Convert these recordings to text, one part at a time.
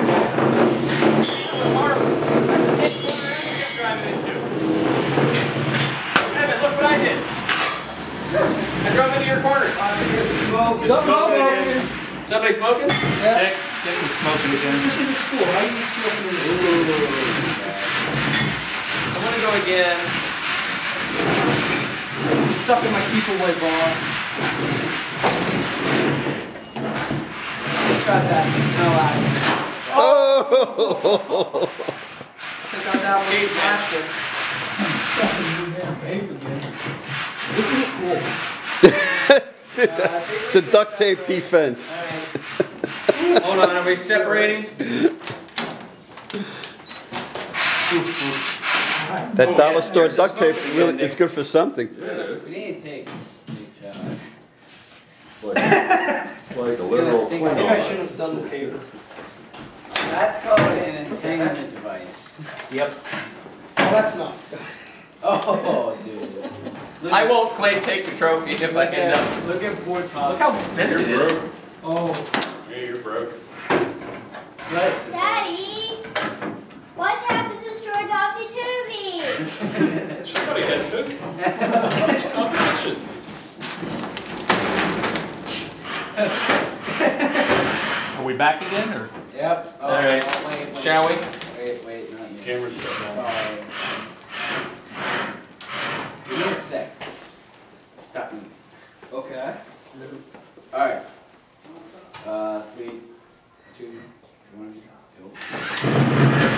was horrible. That's the same corner I kept driving into. Evan, look what I did. I drove into your corner. Somebody smoking? Yeah. Get them smoking again. This is a school. How do you smoking in the I want to go again. It's stuck in my Beetleweight bar. It's got that smell out of it. Oh! Check out that one plastic. This isn't cool. It's a duct tape defense. Hold on, are we separating? That dollar store duct tape really is good for something. We need to take. It's like a literal Maybe I should have done the paper. That's called an entanglement device. Yep. Oh, that's not. Oh, dude. Look I won't clay take the trophy if I end up. Look at poor Tom. Look how bent it is. Oh. Yeah, you're broke. Daddy, why'd you have to destroy Topsy Turvey? Somebody had to. It's competition. Are we back again, or? Yep. Oh, All right. oh, wait, Shall we? Wait, not yet. Camera's shut down. Sorry. Give me a sec. Stop me. Okay. Alright. 3, 2, 1, go.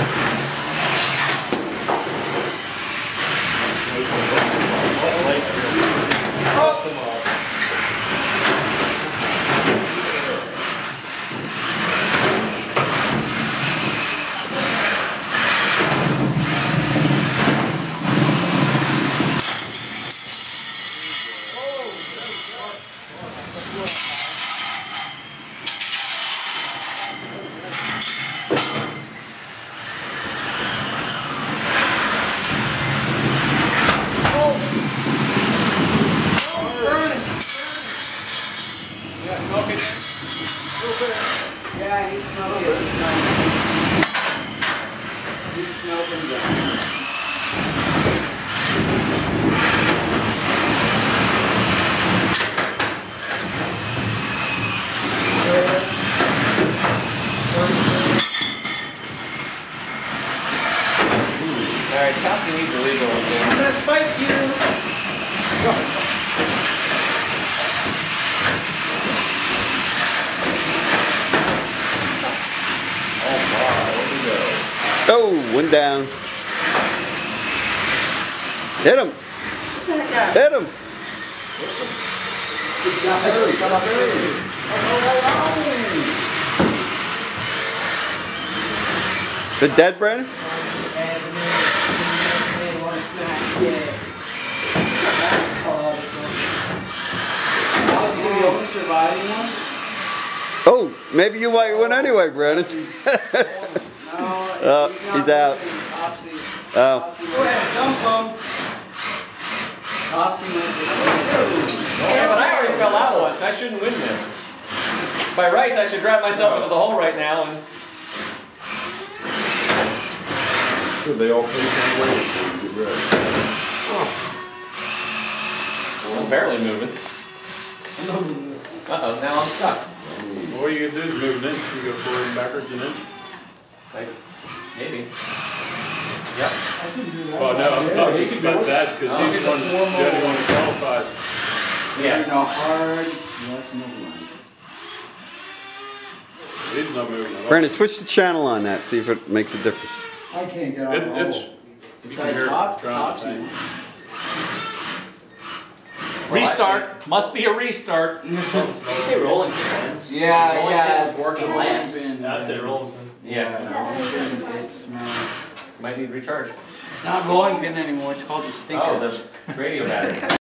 Yeah, he's smoking. He's smoking down. Alright, Topsy needs to leave over I'm gonna spike you. Oh, went down. Hit him. Hit him. The dead, Brandon? Oh, maybe you might win anyway, Brandon. He's out. Oh. Go ahead, dump him. Topsy Yeah, but I already fell out once. I shouldn't win this. By rights, I should grab myself into the hole right now and. So they all face anyway. I'm barely moving. Uh-oh, now I'm stuck. All you gotta do is move an inch. You go forward and backwards an inch. Maybe. Yep. Well, no, I'm talking about that because he's the only one who qualified. Yeah. hard lesson of life. He's not moving at all. Brandon, switch the channel on that. See if it makes a difference. I can't get on the It's hole. It's you like can hear it Topsy. trying to think. Restart. Must be a restart. Say rolling pins. Yeah, Rolling yeah. pin was working last. That's it, rolling. Yeah. It's Might need recharge. not rolling pin anymore. It's called the stinker. Oh, the radio battery.